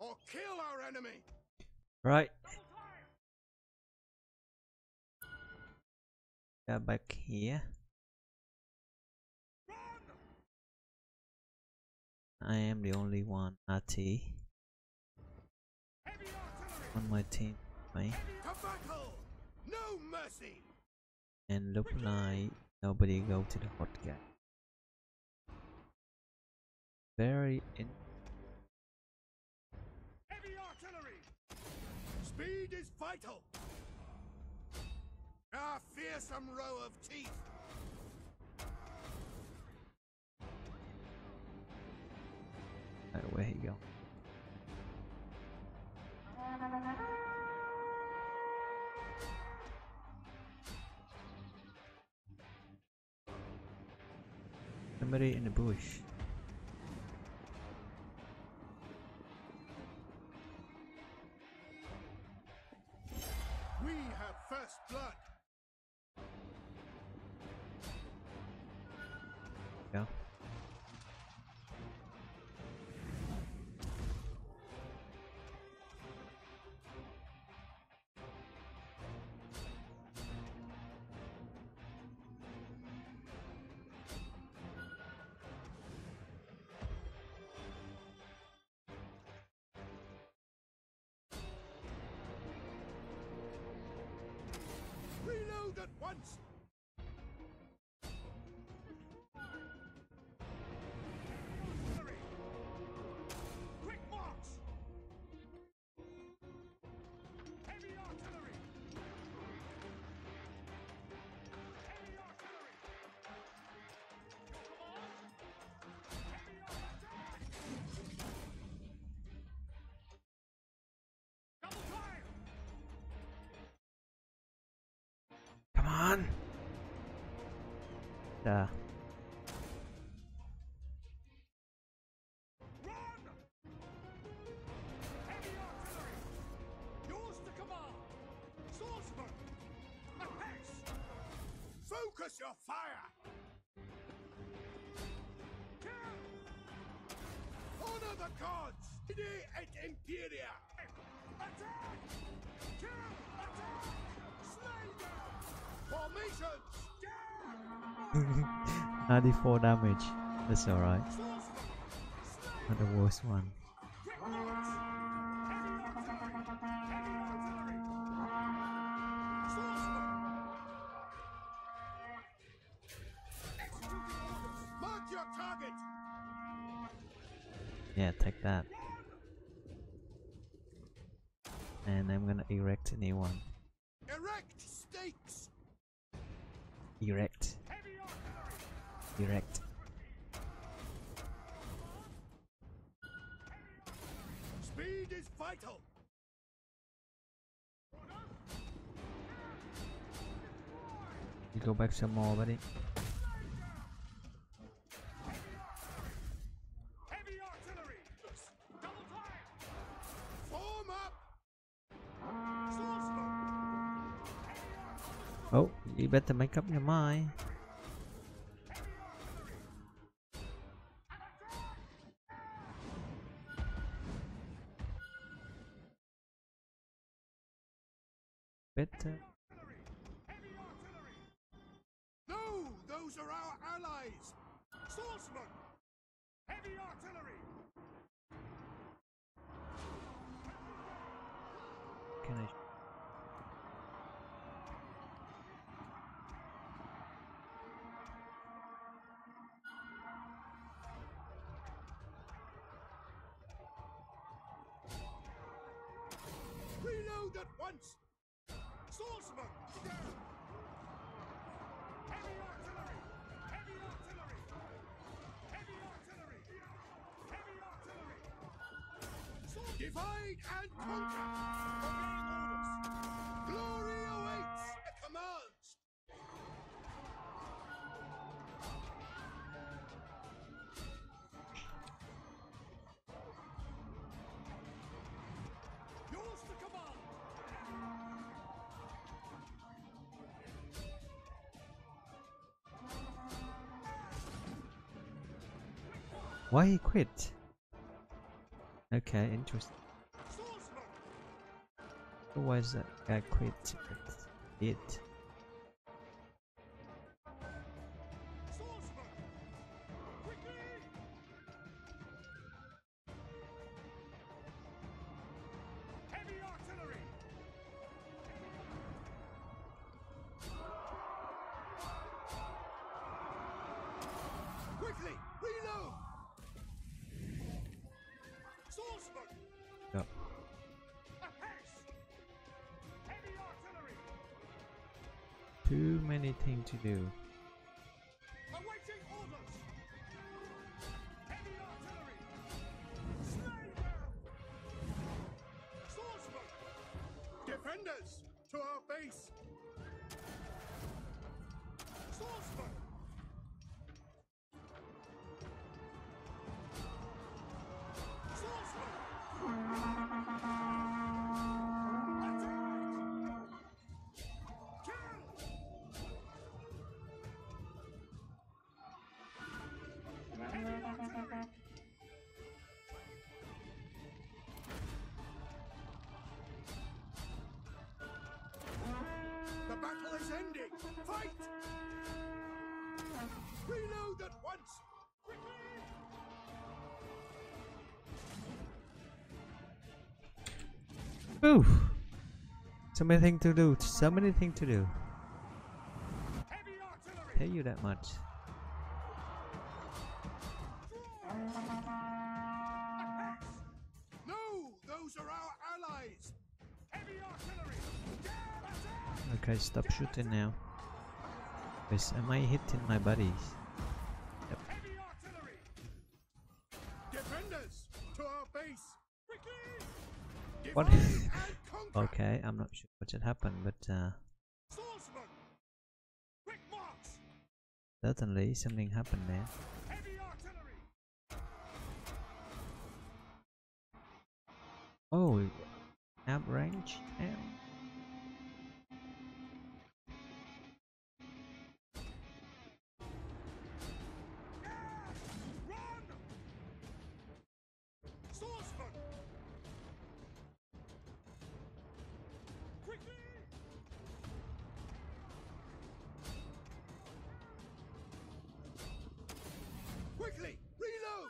or kill our enemy. Right. Go back here. I am the only one RT on my team, right? No mercy. And look like nobody go to the hot guy. Very in. Heavy artillery. Speed is vital. Our fearsome row of teeth. Where he go? Somebody in the bush. We have first blood. Yeah. Reload at once. Quick march. Heavy artillery. Heavy artillery. Heavy artillery. Double fire. Come on. Yeah. Run! Heavy artillery. Yours to command. Swordsman. Apex. Focus your fire. Kill. Honor the gods. Ide et Imperia. Attack. Kill. Attack. Slay them. Formations. Down. 94 damage. That's alright. Swordsman. Not the worst one. Quick march. Heavy artillery. Heavy artillery. Swordsman. Executing orders. Mark your target. Yeah, take that. And I'm gonna erect a new one. Erect stakes. Erect. Heavy artillery. Erect. Speed is vital. You go back some more, buddy. Heavy artillery. Double fire. Form up. Swordsman. Oh, you better make up your mind. Better. Heavy artillery. No, those are our allies. Swordsman. Heavy artillery. Can I? Reload at once. Swordsman. Down. Heavy artillery. Heavy artillery. Heavy artillery. Heavy artillery. Sword. Divide and conquer. Obeying orders. Glory awaits. Commands. Yours to command. Why he quit? Okay, interesting. Otherwise that guy quit. That's it. Swordsman! Quickly! Heavy artillery! Quickly! Reload! Swordsman! Yep. Heavy artillery! Too many things to do. Awaiting orders! Heavy artillery! Slay them! Swordsman! Defenders! To our base! Swordsman! Swordsman! The battle is ending! Fight! Reload at once! Quickly! Ooh! So many things to do. So many things to do. Heavy artillery! Tell you that much. No! Those are our allies! Heavy artillery! Attack! Okay, stop shooting now. Yes, am I hitting my buddies? Heavy artillery! Defenders! To our base! Quickly! What? Divide and conquer! Okay, I'm not sure what had happened, but Swordsman! Quick march! certainly something happened there. Heavy artillery! Oh, outrange now. Run! Swordsman! Quickly! Quickly! Reload!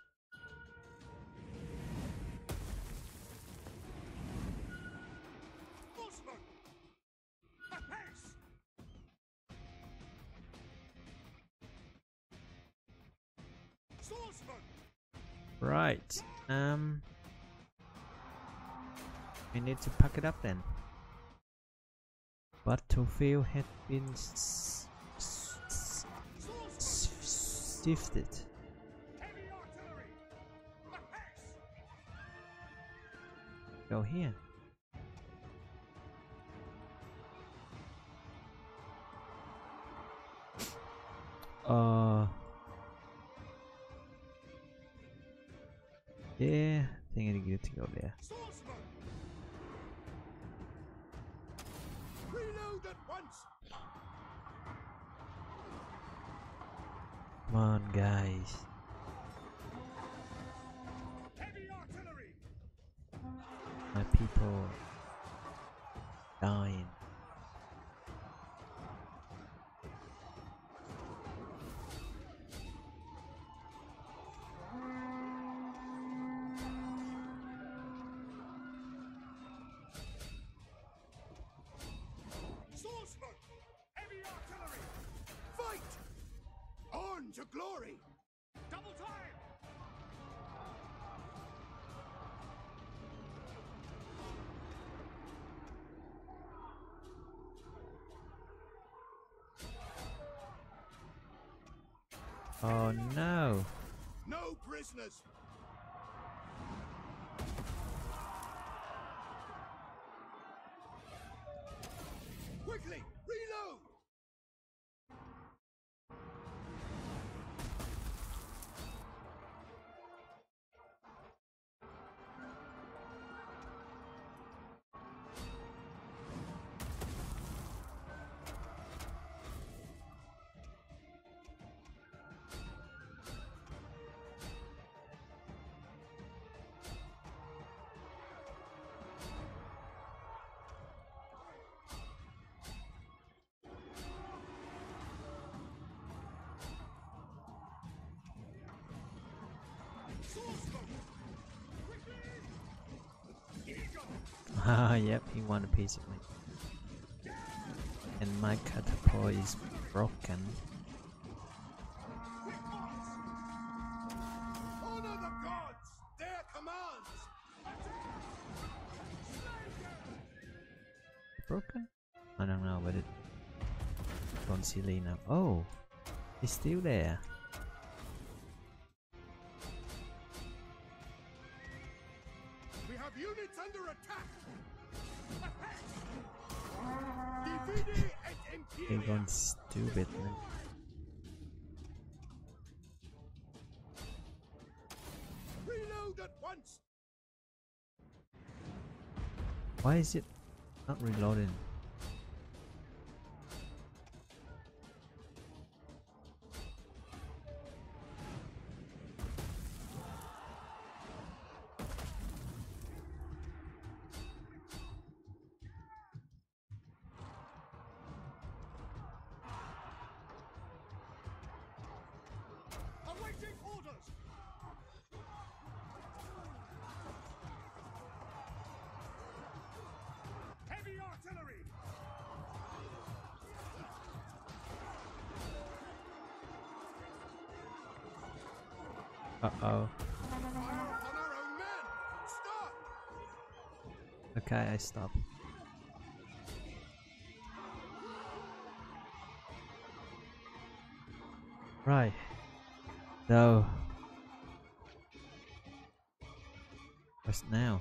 Swordsman! Apace! Swordsman! Right. We need to pack it up then. Battlefield had been sifted. Heavy artillery! Apace! Go here. Yeah, I think it's good to go there. Swordsman! Reload at once! Come on, guys. Heavy artillery! My people dying. Swordsman! Heavy artillery! Fight! On to glory! Double time! Oh no! No prisoners! Quickly! Reload! Ah, yep, he wanted a piece of me. And my catapult is broken. Honor the gods! Their commands! Broken? I don't know, but it. Don't see Lee now. Oh, he's still there. We have units under attack! Divide et They're imperia! going stupid, man. Reload at once! Why is it not reloading? Awaiting orders! Heavy artillery! Uh-oh. Fire on our own men! Stop! Okay, I stop. Right. So. What's now?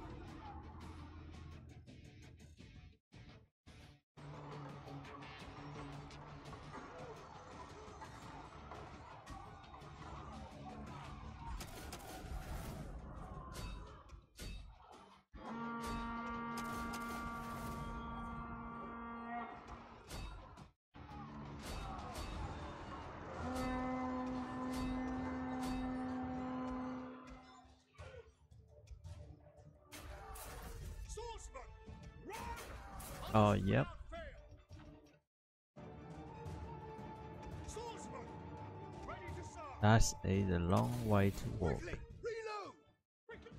Swordsman! Run! Oh, yep. Swordsman! Ready to serve! That's a long way to walk. Quickly! Reload! Quickly!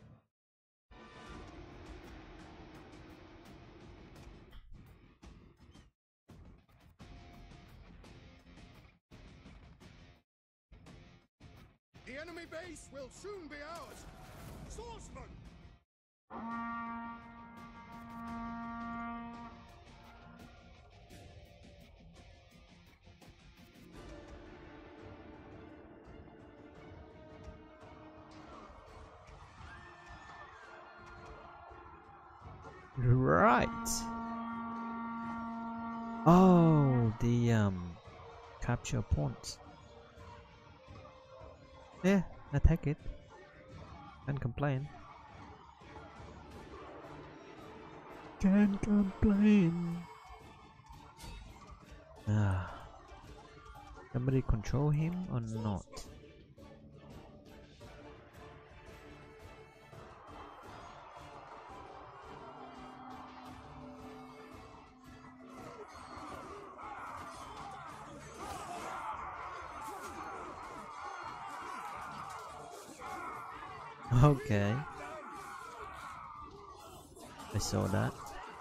The enemy base will soon be ours! Swordsman! Right. Oh, the capture points. Yeah, I take it. Can't complain. Can't complain. Ah. Somebody control him or not? Okay. I saw that.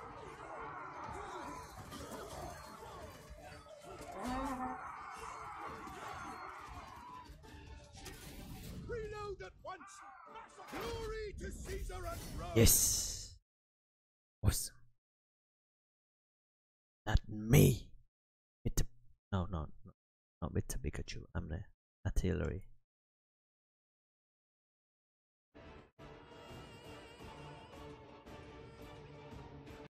Reload at once! Glory to Caesar and Rome! Yes. Awesome. Not me. With the no, not with the Pikachu. I'm the artillery.